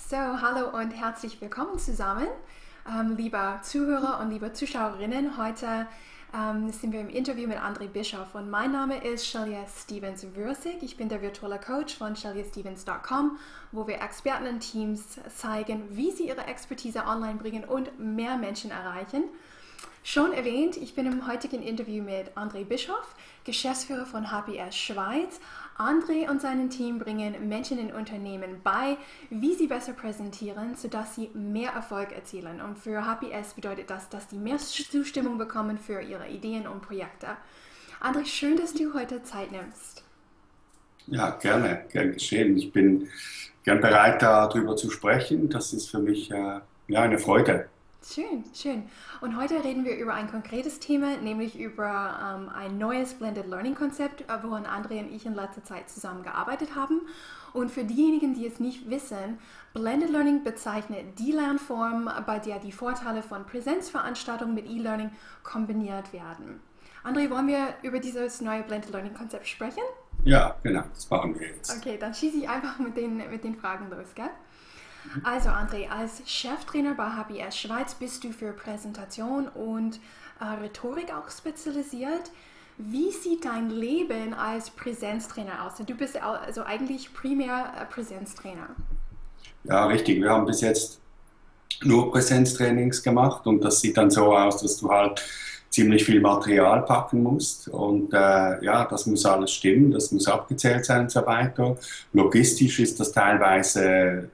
So, hallo und herzlich willkommen zusammen, lieber Zuhörer und liebe Zuschauerinnen. Heute sind wir im Interview mit André Bischoff und mein Name ist Shelia Stevens-Würzig. Ich bin der virtuelle Coach von sheliastevens.com, wo wir Experten und Teams zeigen, wie sie ihre Expertise online bringen und mehr Menschen erreichen. Schon erwähnt, ich bin im heutigen Interview mit André Bischoff, Geschäftsführer von HPS Schweiz. André und sein Team bringen Menschen in Unternehmen bei, wie sie besser präsentieren, sodass sie mehr Erfolg erzielen. Und für HPS bedeutet das, dass sie mehr Zustimmung bekommen für ihre Ideen und Projekte. André, schön, dass du heute Zeit nimmst. Ja, gerne, gern geschehen. Ich bin gern bereit, darüber zu sprechen. Das ist für mich eine Freude. Schön, schön. Und heute reden wir über ein konkretes Thema, nämlich über ein neues Blended Learning Konzept, woran André und ich in letzter Zeit zusammengearbeitet haben. Und für diejenigen, die es nicht wissen, Blended Learning bezeichnet die Lernform, bei der die Vorteile von Präsenzveranstaltungen mit E-Learning kombiniert werden. André, wollen wir über dieses neue Blended Learning Konzept sprechen? Ja, genau, das machen wir jetzt. Okay, dann schieße ich einfach mit den Fragen los, gell? Also André, als Cheftrainer bei HPS Schweiz bist du für Präsentation und Rhetorik auch spezialisiert. Wie sieht dein Leben als Präsenztrainer aus? Du bist also eigentlich primär Präsenztrainer. Ja, richtig. Wir haben bis jetzt nur Präsenztrainings gemacht und das sieht dann so aus, dass du halt ziemlich viel Material packen musst und das muss alles stimmen, das muss abgezählt sein und so weiter. Logistisch ist das teilweise,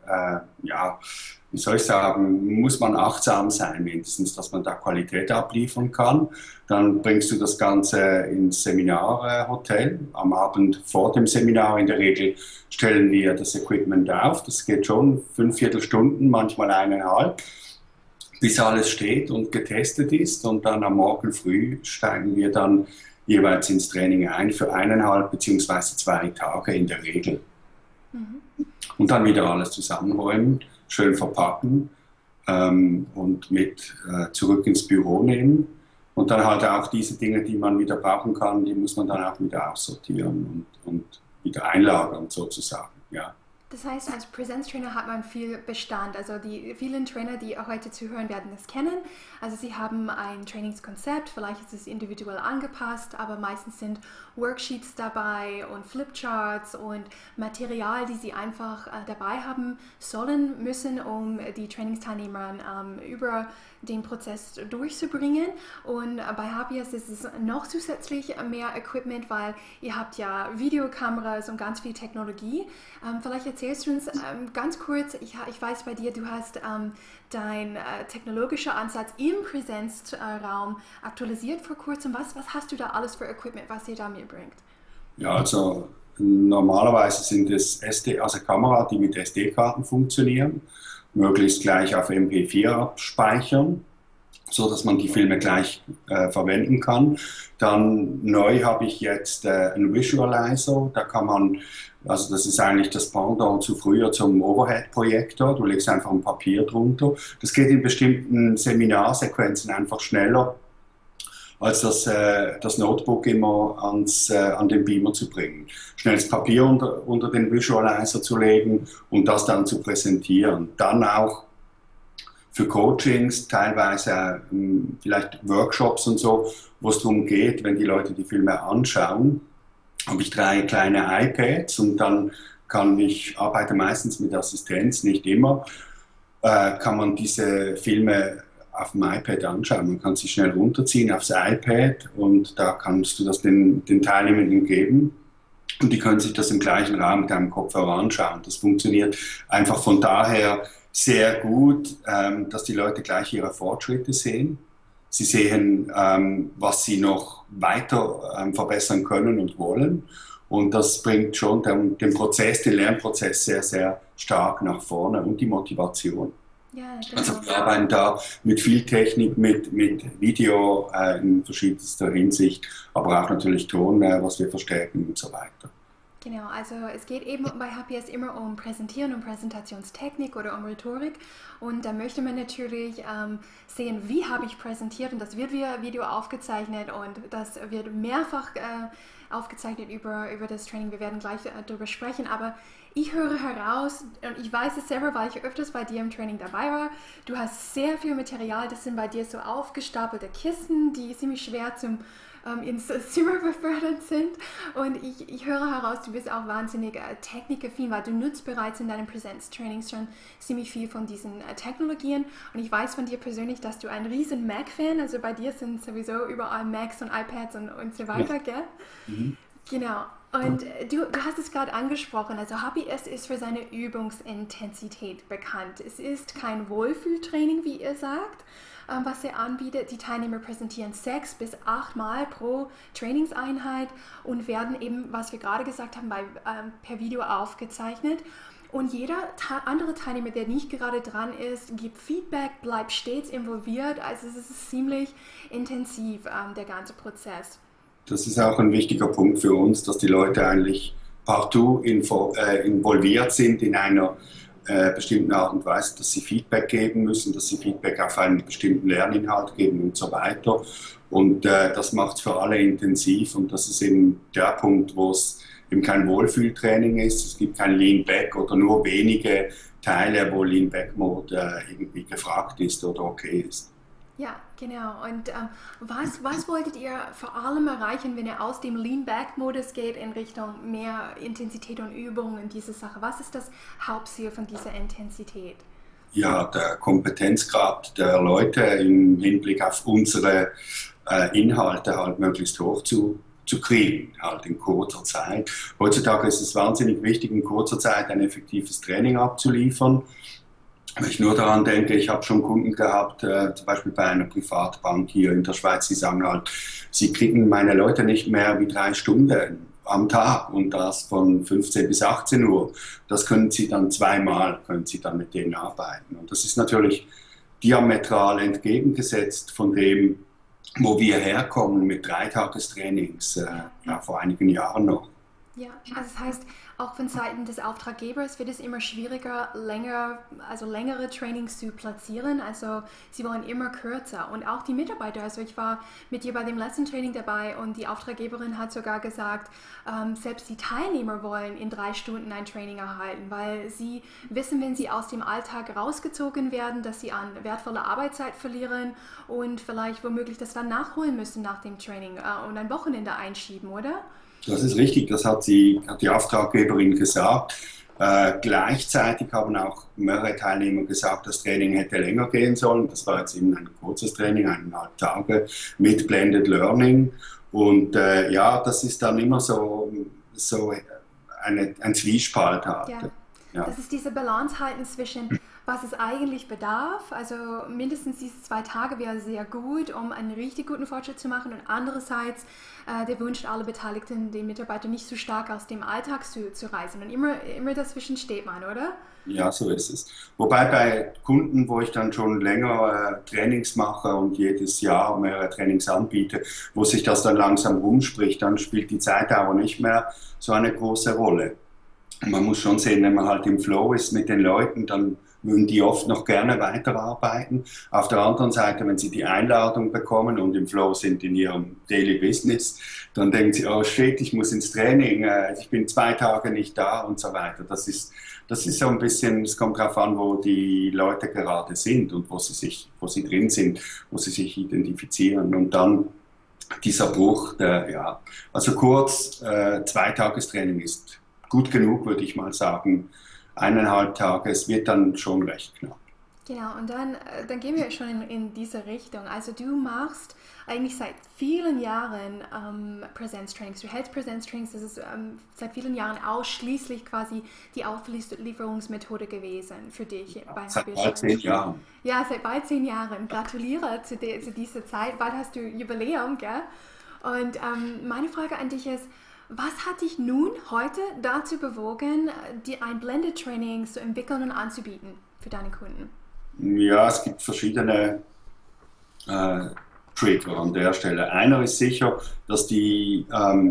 wie soll ich sagen, muss man achtsam sein mindestens, dass man da Qualität abliefern kann. Dann bringst du das Ganze ins Seminarhotel. Am Abend vor dem Seminar in der Regel stellen wir das Equipment auf. Das geht schon 45 Stunden, manchmal 1,5, bis alles steht und getestet ist, und dann am Morgen früh steigen wir dann jeweils ins Training ein für 1,5 bzw. 2 Tage in der Regel. Und dann wieder alles zusammenräumen, schön verpacken und mit zurück ins Büro nehmen. Und dann halt auch diese Dinge, die man wieder brauchen kann, die muss man dann auch wieder aussortieren und wieder einlagern sozusagen. Ja. Das heißt, als Präsenztrainer hat man viel Bestand. Also die vielen Trainer, die heute zuhören, werden das kennen. Also sie haben ein Trainingskonzept, vielleicht ist es individuell angepasst, aber meistens sind Worksheets dabei und Flipcharts und Material, die sie einfach dabei haben sollen müssen, um die Trainingsteilnehmer über den Prozess durchzubringen. Und bei HPS ist es noch zusätzlich mehr Equipment, weil ihr habt ja Videokameras und ganz viel Technologie. Vielleicht erzählst du uns ganz kurz, ich weiß bei dir, du hast dein technologischer Ansatz im Präsenzraum aktualisiert vor kurzem. Was hast du da alles für Equipment, was ihr da mitbringt? Ja, also normalerweise sind es also Kameras, die mit SD-Karten funktionieren, möglichst gleich auf MP4 abspeichern, so dass man die Filme gleich verwenden kann. Dann neu habe ich jetzt einen Visualizer, da kann man, also das ist eigentlich das Pendant zu früher zum Overhead-Projektor, du legst einfach ein Papier drunter. Das geht in bestimmten Seminarsequenzen einfach schneller, als das Notebook immer an den Beamer zu bringen. Schnell das Papier unter den Visualizer zu legen und das dann zu präsentieren. Dann auch für Coachings, teilweise vielleicht Workshops und so, wo es darum geht, wenn die Leute die Filme anschauen, habe ich 3 kleine iPads und dann arbeite meistens mit Assistenz, nicht immer, kann man diese Filme auf dem iPad anschauen. Man kann sie schnell runterziehen aufs iPad und da kannst du das den Teilnehmern geben und die können sich das im gleichen Raum mit einem Kopfhörer anschauen. Das funktioniert einfach von daher sehr gut, dass die Leute gleich ihre Fortschritte sehen. Sie sehen, was sie noch weiter verbessern können und wollen. Und das bringt schon den Lernprozess sehr, sehr stark nach vorne und die Motivation. Ja, Also genau. wir arbeiten da mit viel Technik, mit Video in verschiedenster Hinsicht, aber auch natürlich Ton, was wir verstärken und so weiter. Genau, also es geht eben bei HPS immer um Präsentieren und Präsentationstechnik oder um Rhetorik, und da möchte man natürlich sehen, wie habe ich präsentiert, und das wird via Video aufgezeichnet und das wird mehrfach aufgezeichnet über das Training. Wir werden gleich darüber sprechen, aber ich höre heraus, und ich weiß es selber, weil ich öfters bei dir im Training dabei war, du hast sehr viel Material, das sind bei dir so aufgestapelte Kisten, die ziemlich schwer ins Zimmer befördert sind. Und ich höre heraus, du bist auch wahnsinnig technikaffin, weil du nutzt bereits in deinen Präsenztrainings schon ziemlich viel von diesen Technologien. Und ich weiß von dir persönlich, dass du ein riesen Mac-Fan, also bei dir sind sowieso überall Macs und iPads und so weiter, gell? Mhm. Genau. Und du hast es gerade angesprochen, also HPS ist für seine Übungsintensität bekannt. Es ist kein Wohlfühltraining, wie ihr sagt, was er anbietet. Die Teilnehmer präsentieren 6 bis 8 Mal pro Trainingseinheit und werden eben, was wir gerade gesagt haben, per Video aufgezeichnet. Und jeder andere Teilnehmer, der nicht gerade dran ist, gibt Feedback, bleibt stets involviert. Also es ist ziemlich intensiv, der ganze Prozess. Das ist auch ein wichtiger Punkt für uns, dass die Leute eigentlich partout involviert sind in einer bestimmten Art und Weise, dass sie Feedback geben müssen, dass sie Feedback auf einen bestimmten Lerninhalt geben und so weiter. Und das macht es für alle intensiv und das ist eben der Punkt, wo es eben kein Wohlfühltraining ist. Es gibt kein Lean-Back oder nur wenige Teile, wo Lean-Back-Mode irgendwie gefragt ist oder okay ist. Ja, genau. Und was wolltet ihr vor allem erreichen, wenn ihr aus dem Lean-Back-Modus geht in Richtung mehr Intensität und Übung in diese Sache? Was ist das Hauptziel von dieser Intensität? Ja, der Kompetenzgrad der Leute im Hinblick auf unsere Inhalte halt möglichst hoch zu kriegen, halt in kurzer Zeit. Heutzutage ist es wahnsinnig wichtig, in kurzer Zeit ein effektives Training abzuliefern. Wenn ich nur daran denke, ich habe schon Kunden gehabt, zum Beispiel bei einer Privatbank hier in der Schweiz, die sagen halt, sie kriegen meine Leute nicht mehr wie 3 Stunden am Tag und das von 15 bis 18 Uhr. Das können sie dann können sie dann mit denen arbeiten. Und das ist natürlich diametral entgegengesetzt von dem, wo wir herkommen mit 3-Tagestrainings, vor einigen Jahren noch. Ja, also das heißt, auch von Seiten des Auftraggebers wird es immer schwieriger, längere Trainings zu platzieren. Also sie wollen immer kürzer. Und auch die Mitarbeiter, also ich war mit dir bei dem letzten Training dabei und die Auftraggeberin hat sogar gesagt, selbst die Teilnehmer wollen in 3 Stunden ein Training erhalten, weil sie wissen, wenn sie aus dem Alltag rausgezogen werden, dass sie an wertvoller Arbeitszeit verlieren und vielleicht womöglich das dann nachholen müssen nach dem Training und ein Wochenende einschieben, oder? Das ist richtig, das hat die Auftraggeberin gesagt. Gleichzeitig haben auch mehrere Teilnehmer gesagt, das Training hätte länger gehen sollen. Das war jetzt eben ein kurzes Training, 1,5 Tage mit Blended Learning. Und das ist dann immer so ein Zwiespalt. Ja. Das ist diese Balance halten zwischen was es eigentlich bedarf. Also mindestens diese 2 Tage wäre sehr gut, um einen richtig guten Fortschritt zu machen. Und andererseits der Wunsch aller Beteiligten, den Mitarbeiter nicht so stark aus dem Alltag zu reißen. Und immer dazwischen steht man, oder? Ja, so ist es. Wobei bei Kunden, wo ich dann schon länger Trainings mache und jedes Jahr mehrere Trainings anbiete, wo sich das dann langsam rumspricht, dann spielt die Zeitdauer nicht mehr so eine große Rolle. Man muss schon sehen, wenn man halt im Flow ist mit den Leuten, dann würden die oft noch gerne weiterarbeiten. Auf der anderen Seite, wenn sie die Einladung bekommen und im Flow sind in ihrem Daily Business, dann denken sie, oh shit, ich muss ins Training, ich bin 2 Tage nicht da und so weiter. Das ist so ein bisschen, es kommt darauf an, wo die Leute gerade sind und wo sie drin sind, wo sie sich identifizieren. Und dann dieser Bruch, also kurz, 2-Tagestraining ist gut genug, würde ich mal sagen. 1,5 Tage, es wird dann schon recht knapp. Genau, und dann gehen wir schon in diese Richtung. Also du machst eigentlich seit vielen Jahren Präsenztrainings. Du hältst Präsenztrainings, das ist seit vielen Jahren ausschließlich quasi die Auslieferungsmethode gewesen für dich. Seit bald 10 Jahren. Ja, seit bald 10 Jahren. Gratuliere zu dieser Zeit. Bald hast du Jubiläum, gell? Und meine Frage an dich ist, was hat dich nun heute dazu bewogen, ein Blended Training zu entwickeln und anzubieten für deine Kunden? Ja, es gibt verschiedene Trigger an der Stelle. Einer ist sicher, dass die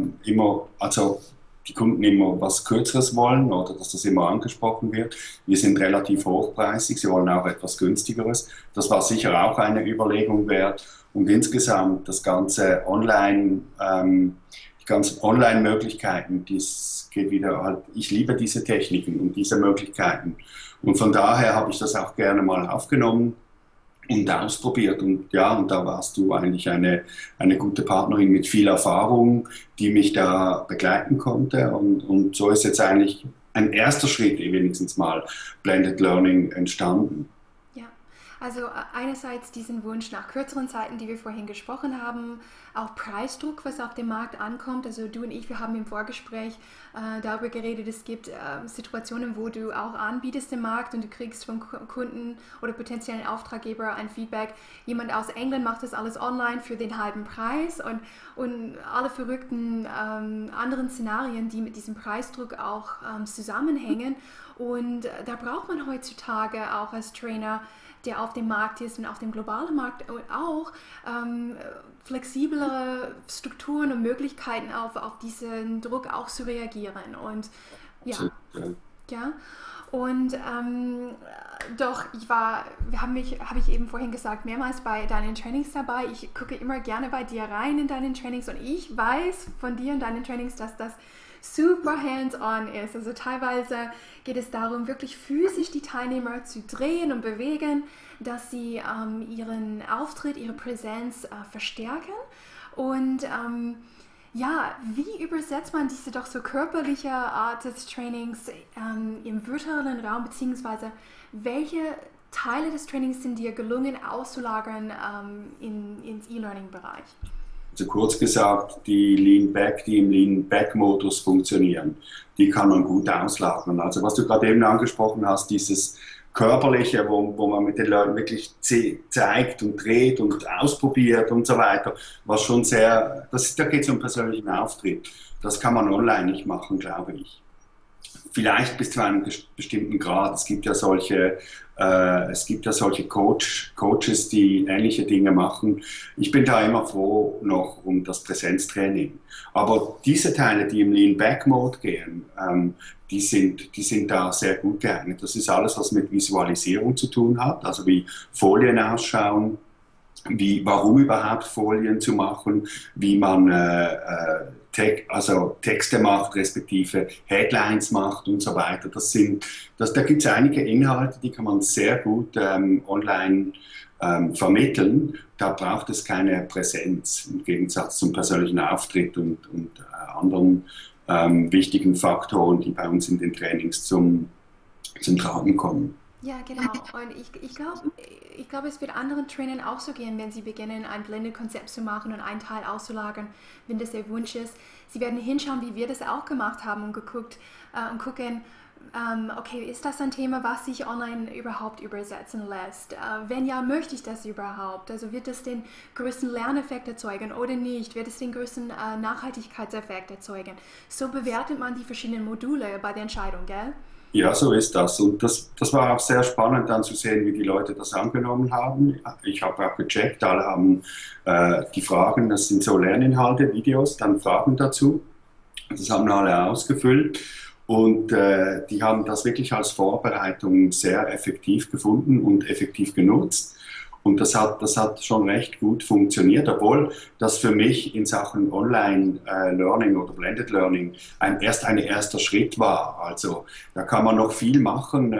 Kunden immer was Kürzeres wollen oder dass das immer angesprochen wird. Wir sind relativ hochpreisig, sie wollen auch etwas günstigeres. Das war sicher auch eine Überlegung wert. Und insgesamt das ganze Online, die ganzen Online-Möglichkeiten, das geht wieder halt, ich liebe diese Techniken und diese Möglichkeiten. Und von daher habe ich das auch gerne mal aufgenommen und ausprobiert. Und ja, und da warst du eigentlich eine gute Partnerin mit viel Erfahrung, die mich da begleiten konnte. Und so ist jetzt eigentlich ein erster Schritt, wenigstens mal, Blended Learning entstanden. Ja, also einerseits diesen Wunsch nach kürzeren Zeiten, die wir vorhin gesprochen haben, auch Preisdruck, was auf dem Markt ankommt. Also du und ich, wir haben im Vorgespräch darüber geredet, es gibt Situationen, wo du auch anbietest im Markt und du kriegst vom Kunden oder potenziellen Auftraggeber ein Feedback, jemand aus England macht das alles online für den halben Preis und alle verrückten anderen Szenarien, die mit diesem Preisdruck auch zusammenhängen. Und da braucht man heutzutage auch als Trainer, der auf dem Markt ist und auf dem globalen Markt auch flexiblere Strukturen und Möglichkeiten auf diesen Druck auch zu reagieren. Und ja, ja. Und doch, habe ich eben vorhin gesagt, mehrmals bei deinen Trainings dabei. Ich gucke immer gerne bei dir rein in deinen Trainings und ich weiß von dir in deinen Trainings, dass das super hands-on ist. Also teilweise geht es darum, wirklich physisch die Teilnehmer zu drehen und bewegen, dass sie ihren Auftritt, ihre Präsenz verstärken. Und ja, wie übersetzt man diese doch so körperliche Art des Trainings im virtuellen Raum, beziehungsweise welche Teile des Trainings sind dir gelungen auszulagern ins E-Learning-Bereich? Also kurz gesagt, die Lean Back, die im Lean Back Modus funktionieren, die kann man gut auslagern. Also was du gerade eben angesprochen hast, dieses Körperliche, wo man mit den Leuten wirklich zeigt und dreht und ausprobiert und so weiter, was schon sehr, da geht es um persönlichen Auftritt. Das kann man online nicht machen, glaube ich. Vielleicht bis zu einem bestimmten Grad. Es gibt ja solche Coaches, die ähnliche Dinge machen. Ich bin da immer froh noch um das Präsenztraining. Aber diese Teile, die im Lean Back Mode gehen, die sind da sehr gut geeignet. Das ist alles, was mit Visualisierung zu tun hat, also wie Folien ausschauen, warum überhaupt Folien zu machen, wie man Texte macht, respektive Headlines macht und so weiter. Da gibt es einige Inhalte, die kann man sehr gut online vermitteln. Da braucht es keine Präsenz im Gegensatz zum persönlichen Auftritt und anderen wichtigen Faktoren, die bei uns in den Trainings zum Tragen kommen. Ja, genau. Und ich glaube, es wird anderen Trainern auch so gehen, wenn sie beginnen, ein Blended-Konzept zu machen und einen Teil auszulagern, wenn das der Wunsch ist. Sie werden hinschauen, wie wir das auch gemacht haben und gucken, okay, ist das ein Thema, was sich online überhaupt übersetzen lässt? Wenn ja, möchte ich das überhaupt? Also wird es den größten Lerneffekt erzeugen oder nicht? Wird es den größten Nachhaltigkeitseffekt erzeugen? So bewertet man die verschiedenen Module bei der Entscheidung, gell? Ja, so ist das. Und das war auch sehr spannend dann zu sehen, wie die Leute das angenommen haben. Ich habe auch gecheckt, alle haben die Fragen, das sind so Lerninhalte, Videos, dann Fragen dazu. Das haben alle ausgefüllt und die haben das wirklich als Vorbereitung sehr effektiv gefunden und effektiv genutzt. Und das hat schon recht gut funktioniert, obwohl das für mich in Sachen Online-Learning oder Blended Learning ein erster Schritt war. Also da kann man noch viel machen.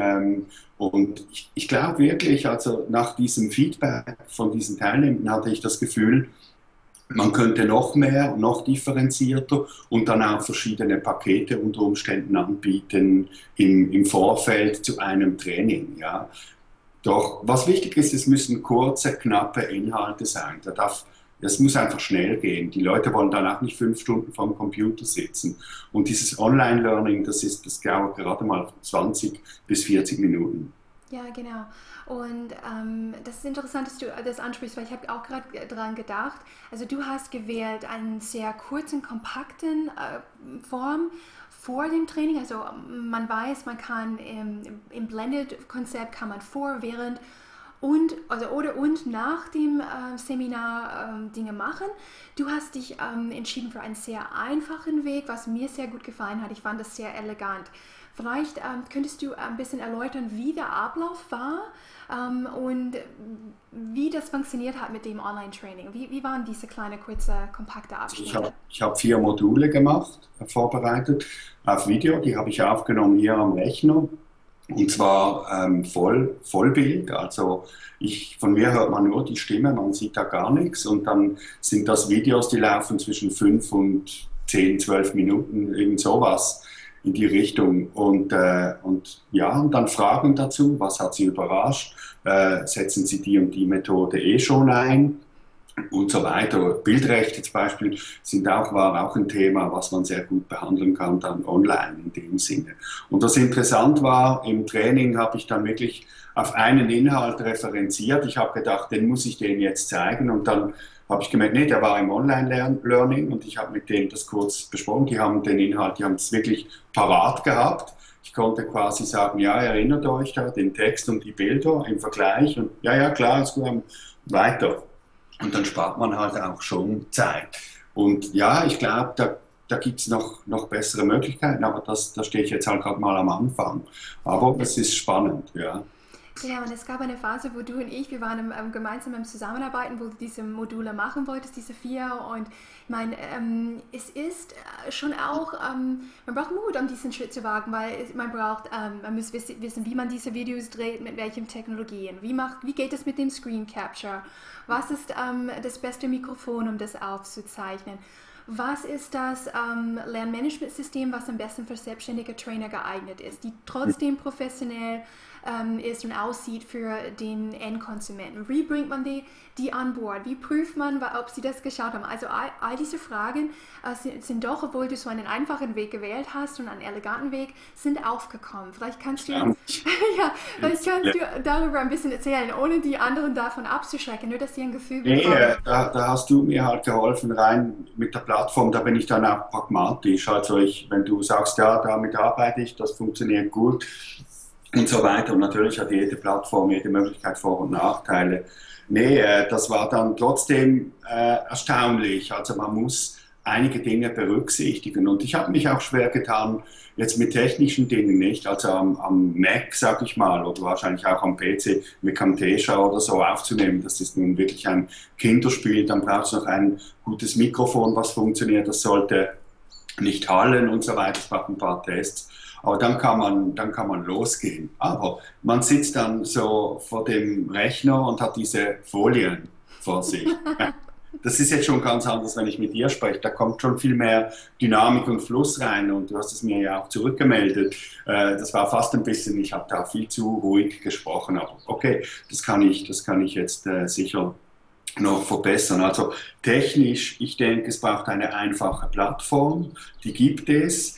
Und ich glaube wirklich, also nach diesem Feedback von diesen Teilnehmern hatte ich das Gefühl, man könnte noch mehr, noch differenzierter und dann auch verschiedene Pakete unter Umständen anbieten im Vorfeld zu einem Training. Ja. Doch was wichtig ist, es müssen kurze, knappe Inhalte sein. Es muss einfach schnell gehen. Die Leute wollen danach nicht 5 Stunden vorm Computer sitzen. Und dieses Online-Learning, das dauert gerade mal 20 bis 40 Minuten. Ja, genau. Und das ist interessant, dass du das ansprichst, weil ich habe auch gerade daran gedacht. Also du hast gewählt einen sehr kurzen, kompakten Form vor dem Training. Also man weiß, man kann im Blended-Konzept kann man vor, während und nach dem Seminar Dinge machen. Du hast dich entschieden für einen sehr einfachen Weg, was mir sehr gut gefallen hat. Ich fand das sehr elegant. Vielleicht könntest du ein bisschen erläutern, wie der Ablauf war und wie das funktioniert hat mit dem Online-Training. Wie waren diese kleine, kurze, kompakte Abschnitte? Ich hab 4 Module gemacht, vorbereitet auf Video. Die habe ich aufgenommen hier am Rechner. Und zwar Vollbild. Also von mir hört man nur die Stimme, man sieht da gar nichts. Und dann sind das Videos, die laufen zwischen 5 und 10, 12 Minuten, irgend sowas in die Richtung. Und ja, und dann Fragen dazu, was hat Sie überrascht? Setzen Sie die und die Methode schon ein? Und so weiter. Bildrechte zum Beispiel war auch ein Thema, was man sehr gut behandeln kann dann online in dem Sinne. Und was interessant war, im Training habe ich dann wirklich auf einen Inhalt referenziert. Ich habe gedacht, den muss ich denen jetzt zeigen. Und dann habe ich gemerkt, nee, der war im Online-Learning und ich habe mit denen das kurz besprochen. Die haben den Inhalt, die haben es wirklich parat gehabt. Ich konnte quasi sagen, ja, erinnert euch da den Text und die Bilder im Vergleich. Und ja, klar, ist gut, weiter. Und dann spart man halt auch schon Zeit. Und ja, ich glaube, da gibt es noch bessere Möglichkeiten, aber da stehe ich jetzt halt gerade mal am Anfang. Aber es ist spannend, ja. Ja, und es gab eine Phase, wo du und ich, wir waren gemeinsam im Zusammenarbeiten, wo du diese Module machen wolltest, diese 4. Und ich meine, es ist schon auch, man braucht Mut, um diesen Schritt zu wagen, weil man muss wissen, wie man diese Videos dreht, mit welchen Technologien, wie geht es mit dem Screen Capture, was ist das beste Mikrofon, um das aufzuzeichnen. Was ist das Lernmanagementsystem, was am besten für selbstständige Trainer geeignet ist, die trotzdem professionell ist und aussieht für den Endkonsumenten? Wie bringt man die an Bord? Wie prüft man, ob sie das geschaut haben? Also all diese Fragen sind doch, obwohl du so einen einfachen Weg gewählt hast und einen eleganten Weg, sind aufgekommen. Vielleicht kannst du, du darüber ein bisschen erzählen, ohne die anderen davon abzuschrecken, nur dass sie ein Gefühl bekommen. Nee, da hast du mir halt geholfen, rein mit der Plattform, da bin ich dann auch pragmatisch. Also wenn du sagst, ja, damit arbeite ich, das funktioniert gut, und so weiter. Und natürlich hat jede Plattform, jede Möglichkeit Vor- und Nachteile. Nee, das war dann trotzdem erstaunlich. Also man muss einige Dinge berücksichtigen. Und ich habe mich auch schwer getan, jetzt mit technischen Dingen nicht, also am Mac, sag ich mal, oder wahrscheinlich auch am PC mit Camtasia oder so aufzunehmen. Das ist nun wirklich ein Kinderspiel. Dann braucht es noch ein gutes Mikrofon, was funktioniert. Das sollte nicht hallen und so weiter. Es braucht ein paar Tests. Aber dann kann man losgehen. Aber man sitzt dann so vor dem Rechner und hat diese Folien vor sich. Das ist jetzt schon ganz anders, wenn ich mit dir spreche. Da kommt schon viel mehr Dynamik und Fluss rein. Und du hast es mir ja auch zurückgemeldet. Das war fast ein bisschen, ich habe da viel zu ruhig gesprochen. Aber okay, das kann ich jetzt sicher noch verbessern. Also technisch, ich denke, es braucht eine einfache Plattform. Die gibt es.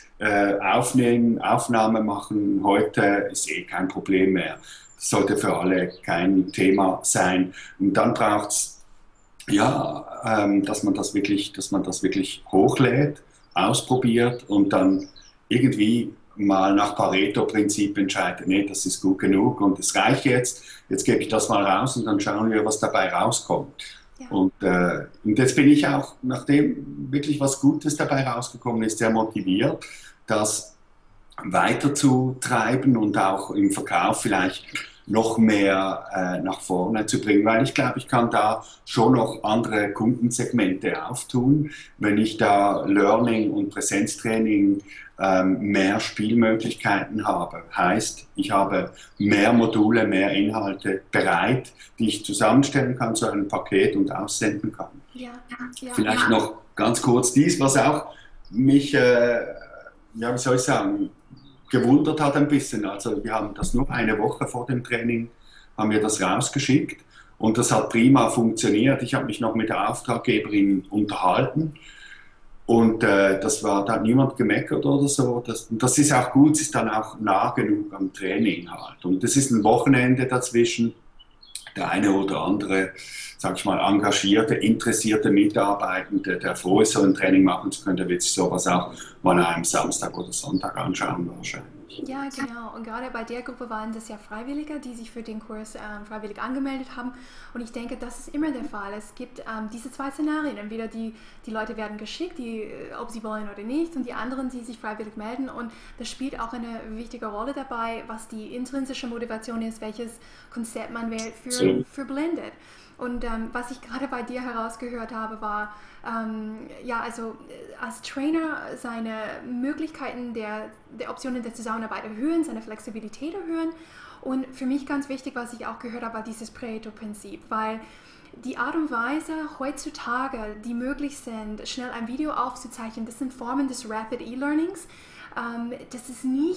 Aufnahme machen heute ist kein Problem mehr. Das sollte für alle kein Thema sein. Und dann braucht es, dass man das wirklich hochlädt, ausprobiert und dann irgendwie mal nach Pareto-Prinzip entscheidet, nee, das ist gut genug und es reicht jetzt gebe ich das mal raus und dann schauen wir, was dabei rauskommt. Ja. Und jetzt bin ich auch, nachdem wirklich was Gutes dabei rausgekommen ist, sehr motiviert, das weiterzutreiben und auch im Verkauf vielleicht noch mehr nach vorne zu bringen, weil ich glaube, ich kann da schon noch andere Kundensegmente auftun, wenn ich da Learning und Präsenztraining mehr Spielmöglichkeiten habe. Heißt, ich habe mehr Module, mehr Inhalte bereit, die ich zusammenstellen kann zu einem Paket und aussenden kann. Ja. Vielleicht noch ganz kurz dies, was auch mich, wie soll ich sagen, gewundert hat ein bisschen. Also wir haben das nur eine Woche vor dem Training, haben wir das rausgeschickt und das hat prima funktioniert. Ich habe mich noch mit der Auftraggeberin unterhalten und da hat niemand gemeckert oder so. Das ist auch gut, es ist dann auch nah genug am Training halt. Und das ist ein Wochenende dazwischen. Der eine oder andere, sag ich mal, engagierte, interessierte Mitarbeitende, der froh ist, so ein Training machen zu können, der wird sich sowas auch mal an einem Samstag oder Sonntag anschauen wahrscheinlich. Ja, genau. Und gerade bei der Gruppe waren das ja Freiwillige, die sich für den Kurs freiwillig angemeldet haben. Und ich denke, das ist immer der Fall. Es gibt diese zwei Szenarien. Entweder die Leute werden geschickt, ob sie wollen oder nicht, und die anderen, die sich freiwillig melden. Und das spielt auch eine wichtige Rolle dabei, was die intrinsische Motivation ist, welches Konzept man wählt für Blended. Und was ich gerade bei dir herausgehört habe, war, ja, also als Trainer seine Möglichkeiten der Optionen der Zusammenarbeit erhöhen, seine Flexibilität erhöhen. Und für mich ganz wichtig, was ich auch gehört habe, war dieses Pareto-Prinzip, weil die Art und Weise heutzutage, die möglich sind, schnell ein Video aufzuzeichnen, das sind Formen des Rapid E-Learnings. Das ist nicht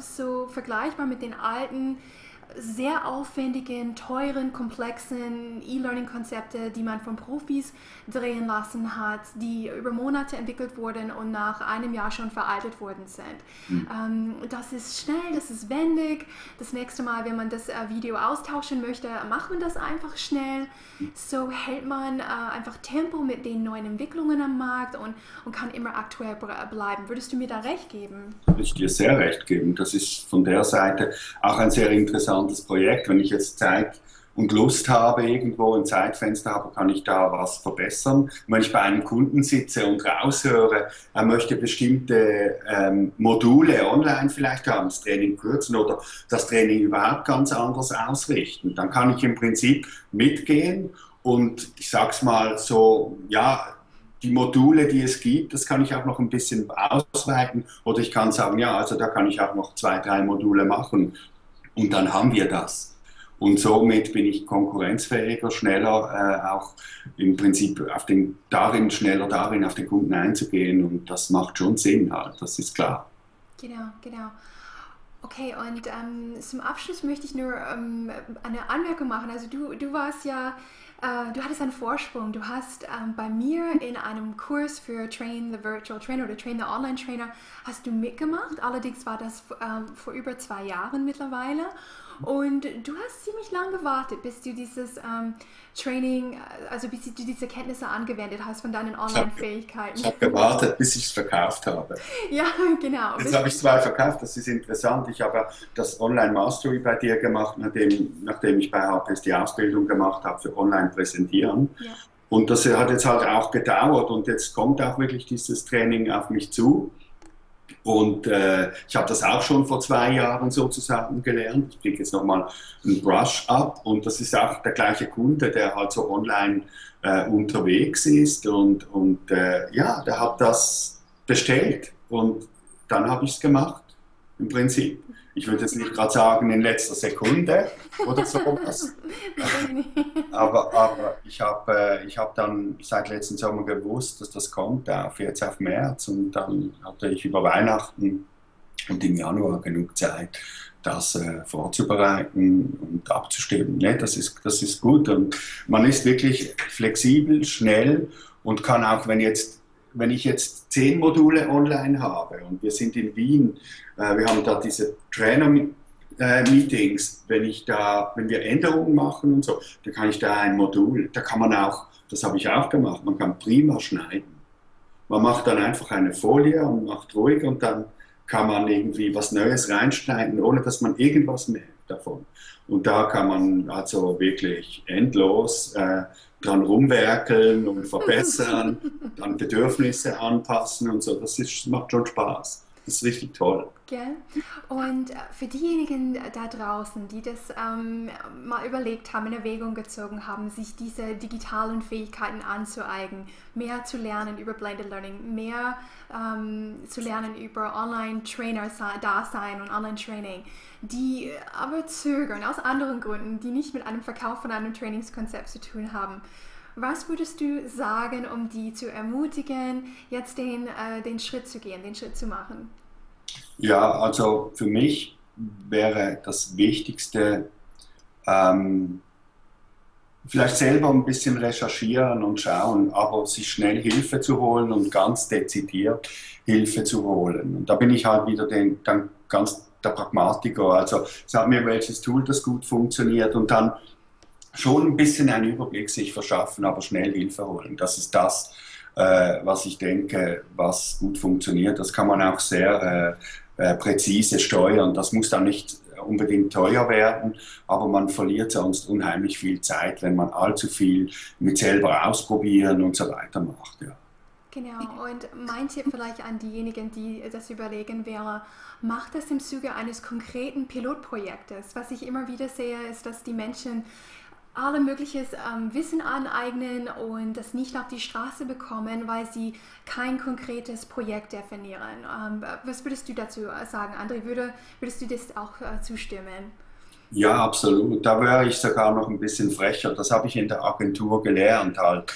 so vergleichbar mit den alten, sehr aufwendigen, teuren, komplexen E-Learning-Konzepte, die man von Profis drehen lassen hat, die über Monate entwickelt wurden und nach einem Jahr schon veraltet worden sind. Das ist schnell, das ist wendig. Das nächste Mal, wenn man das Video austauschen möchte, macht man das einfach schnell. So hält man einfach Tempo mit den neuen Entwicklungen am Markt und kann immer aktuell bleiben. Würdest du mir da recht geben? Würde ich dir sehr recht geben. Das ist von der Seite auch ein sehr interessantes Projekt. Wenn ich jetzt Zeit und Lust habe, irgendwo ein Zeitfenster habe, kann ich da was verbessern. Und wenn ich bei einem Kunden sitze und raushöre, er möchte bestimmte Module online vielleicht haben, das Training kürzen oder das Training überhaupt ganz anders ausrichten, dann kann ich im Prinzip mitgehen und ich sag's mal so, ja, die Module, die es gibt, das kann ich auch noch ein bisschen ausweiten oder ich kann sagen, ja, also da kann ich auch noch 2, 3 Module machen und dann haben wir das. Und somit bin ich konkurrenzfähiger, schneller, auch im Prinzip schneller darin auf den Kunden einzugehen und das macht schon Sinn halt, das ist klar. Genau, genau. Okay, und zum Abschluss möchte ich nur eine Anmerkung machen. Also du warst ja, du hattest einen Vorsprung. Du hast bei mir in einem Kurs für Train the Virtual Trainer oder Train the Online Trainer hast du mitgemacht. Allerdings war das vor über 2 Jahren mittlerweile. Und du hast ziemlich lang gewartet, bis du dieses Training, also bis du diese Kenntnisse angewendet hast von deinen Online-Fähigkeiten. Ich habe gewartet, bis ich es verkauft habe. Ja, genau. Jetzt habe ich 2 verkauft, das ist interessant. Ich habe das Online Mastery bei dir gemacht, nachdem ich bei HPS die Ausbildung gemacht habe für Online-Präsentieren. Ja. Und das hat jetzt halt auch gedauert und jetzt kommt auch wirklich dieses Training auf mich zu. Und ich habe das auch schon vor 2 Jahren sozusagen gelernt. Ich kriege jetzt nochmal einen Brush-up und das ist auch der gleiche Kunde, der halt so online unterwegs ist und ja, der hat das bestellt und dann habe ich es gemacht, im Prinzip. Ich würde jetzt nicht gerade sagen in letzter Sekunde oder sowas, aber ich hab dann seit letzten Sommer gewusst, dass das kommt, jetzt auf März und dann hatte ich über Weihnachten und im Januar genug Zeit, das vorzubereiten und abzustimmen. Ne? Das ist gut und man ist wirklich flexibel, schnell und kann auch, wenn ich jetzt 10 Module online habe und wir sind in Wien, wir haben da diese Trainer-Meetings, wenn wir Änderungen machen und so, dann kann ich da ein Modul, da kann man auch, das habe ich auch gemacht, man kann prima schneiden. Man macht dann einfach eine Folie und macht ruhig und dann kann man irgendwie was Neues reinschneiden, ohne dass man irgendwas merkt davon. Und da kann man also wirklich endlos dran rumwerkeln und verbessern, dann Bedürfnisse anpassen und so. Macht schon Spaß. Das ist richtig toll. Gell? Und für diejenigen da draußen, die das mal überlegt haben, in Erwägung gezogen haben, sich diese digitalen Fähigkeiten anzueignen, mehr zu lernen über Blended Learning, mehr zu lernen über Online-Trainer-Dasein und Online-Training, die aber zögern aus anderen Gründen, die nicht mit einem Verkauf von einem Trainingskonzept zu tun haben. Was würdest du sagen, um die zu ermutigen, jetzt den Schritt zu gehen, den Schritt zu machen? Ja, also für mich wäre das Wichtigste, vielleicht selber ein bisschen recherchieren und schauen, aber sich schnell Hilfe zu holen und ganz dezidiert Hilfe zu holen. Und da bin ich halt wieder dann ganz der Pragmatiker. Also sag mir, welches Tool das gut funktioniert und dann schon ein bisschen einen Überblick sich verschaffen, aber schnell Hilfe holen. Das ist das, was ich denke, was gut funktioniert. Das kann man auch sehr präzise steuern. Das muss dann nicht unbedingt teuer werden, aber man verliert sonst unheimlich viel Zeit, wenn man allzu viel mit selber ausprobieren und so weiter macht. Ja. Genau, und mein Tipp vielleicht an diejenigen, die das überlegen, wäre, macht das im Zuge eines konkreten Pilotprojektes. Was ich immer wieder sehe, ist, dass die Menschen alle mögliches Wissen aneignen und das nicht auf die Straße bekommen, weil sie kein konkretes Projekt definieren. Was würdest du dazu sagen, André? Würdest du das auch zustimmen? Ja, absolut. Da wäre ich sogar noch ein bisschen frecher. Das habe ich in der Agentur gelernt halt.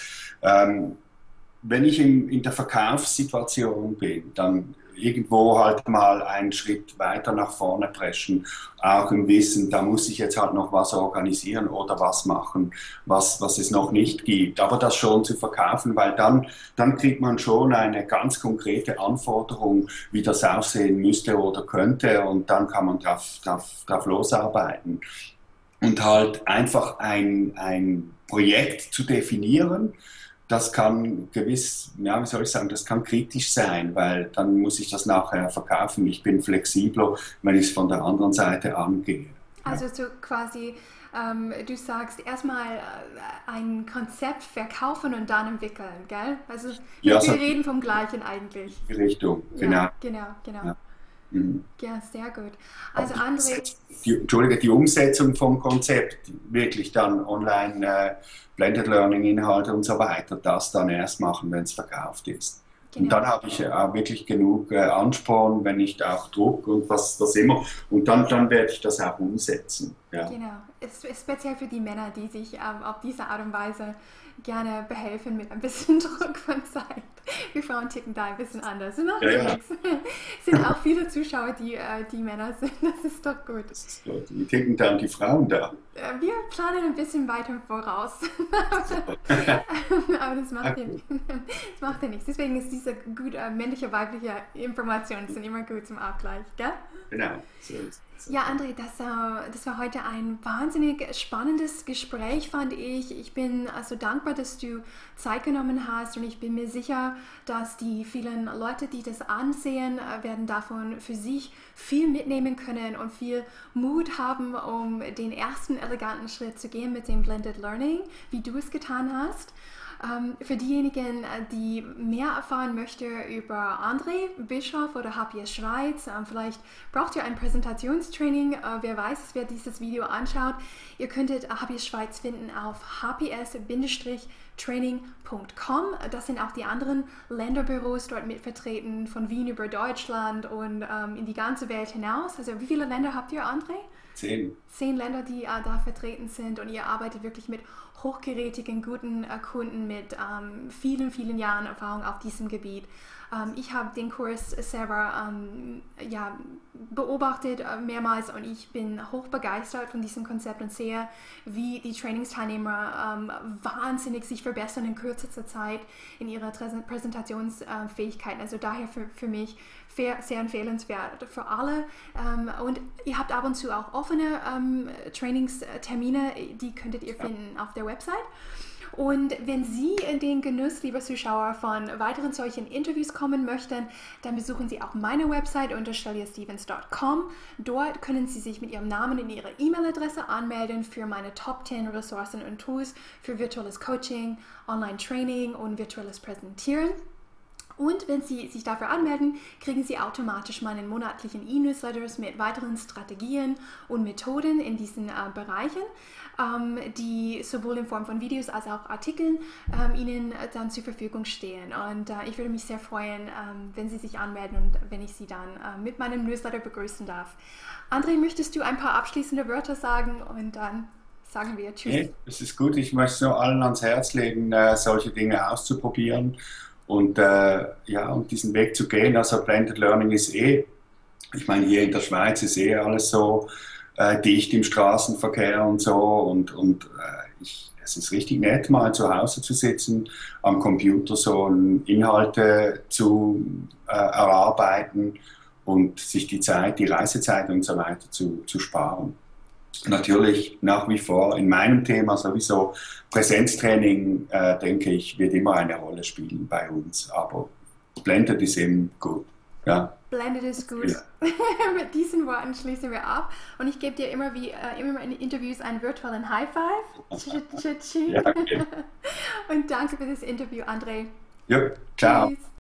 Wenn ich in der Verkaufssituation bin, dann irgendwo halt mal einen Schritt weiter nach vorne preschen, auch im Wissen, da muss ich jetzt halt noch was organisieren oder was machen, was es noch nicht gibt. Aber das schon zu verkaufen, weil dann kriegt man schon eine ganz konkrete Anforderung, wie das aussehen müsste oder könnte, und dann kann man drauf losarbeiten. Und halt einfach ein Projekt zu definieren, das kann gewiss, ja, wie soll ich sagen, das kann kritisch sein, weil dann muss ich das nachher verkaufen. Ich bin flexibler, wenn ich es von der anderen Seite angehe. Also so quasi, du sagst erstmal ein Konzept verkaufen und dann entwickeln, gell? Also Ja, wir so reden vom Gleichen eigentlich. in die Richtung, genau. Ja, genau. Ja. Mhm. Ja, sehr gut. Aber Also André, Entschuldige, die Umsetzung vom Konzept, wirklich dann online, Blended Learning Inhalte und so weiter, das dann erst machen, wenn es verkauft ist. Und genau. dann habe ich wirklich genug Ansporn, wenn nicht auch Druck und was immer. Und dann werde ich das auch umsetzen. Ja. Genau, es ist speziell für die Männer, die sich auf diese Art und Weise gerne behelfen mit ein bisschen Druck von Zeit. Wir Frauen ticken da ein bisschen anders. Macht Ja. nichts. Es sind auch viele Zuschauer, die Männer sind. Das ist doch gut. Das ist gut. Wie ticken dann die Frauen da? Wir planen ein bisschen weiter voraus. Aber das macht ja nichts. Deswegen ist diese gut männliche, weibliche Informationen sind immer gut zum Abgleich, gell? Genau, so ist es. Ja, André, das war heute ein wahnsinnig spannendes Gespräch, fand ich. Ich bin also dankbar, dass du Zeit genommen hast, und ich bin mir sicher, dass die vielen Leute, die das ansehen, werden davon für sich viel mitnehmen können und viel Mut haben, um den ersten eleganten Schritt zu gehen mit dem Blended Learning, wie du es getan hast. Für diejenigen, die mehr erfahren möchten über André Bischoff oder HPS Schweiz, vielleicht braucht ihr ein Präsentationstraining, wer weiß, wer dieses Video anschaut. Ihr könntet HPS Schweiz finden auf hps-training.com. Das sind auch die anderen Länderbüros dort mit vertreten, von Wien über Deutschland und in die ganze Welt hinaus. Also wie viele Länder habt ihr, André? 10. 10 Länder, die da vertreten sind, und ihr arbeitet wirklich mit hochgerätigen, guten Kunden mit vielen Jahren Erfahrung auf diesem Gebiet. Ich habe den Kurs selber beobachtet mehrmals, und ich bin hochbegeistert von diesem Konzept und sehe, wie die Trainingsteilnehmer wahnsinnig sich verbessern in kürzester Zeit in ihrer Präsentationsfähigkeiten. Also daher für mich sehr empfehlenswert für alle. Und ihr habt ab und zu auch offene Trainingstermine, die könntet ihr finden auf der Website. Und wenn Sie in den Genuss, liebe Zuschauer, von weiteren solchen Interviews kommen möchten, dann besuchen Sie auch meine Website unter shelleyastevens.com. Dort können Sie sich mit Ihrem Namen und Ihrer E-Mail-Adresse anmelden für meine Top 10 Ressourcen und Tools für virtuelles Coaching, Online-Training und virtuelles Präsentieren. Und wenn Sie sich dafür anmelden, kriegen Sie automatisch meinen monatlichen E-Newsletters mit weiteren Strategien und Methoden in diesen Bereichen, die sowohl in Form von Videos als auch Artikeln Ihnen dann zur Verfügung stehen. Und ich würde mich sehr freuen, wenn Sie sich anmelden und wenn ich Sie dann mit meinem Newsletter begrüßen darf. André, möchtest du ein paar abschließende Wörter sagen, und dann sagen wir Tschüss. Nee, das ist gut. Ich möchte es nur allen ans Herz legen, solche Dinge auszuprobieren. Und und diesen Weg zu gehen. Also Blended Learning ist ich meine, hier in der Schweiz ist alles so dicht im Straßenverkehr und so. Und es ist richtig nett, mal zu Hause zu sitzen, am Computer so Inhalte zu erarbeiten und sich die Reisezeit und so weiter zu sparen. Natürlich nach wie vor in meinem Thema sowieso Präsenztraining, denke ich, wird immer eine Rolle spielen bei uns, aber Blended ist eben gut. Ja. Blended ist gut. Mit diesen Worten schließen wir ab. Und ich gebe dir immer wie immer in Interviews einen virtuellen High Five. Ja, okay. Und danke für das Interview, André. Ja, ciao. Tschüss.